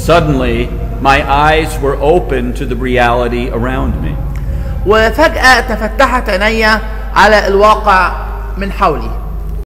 Suddenly, my eyes were open to the reality around me. وفجأة تفتحت عيني على الواقع من حولي.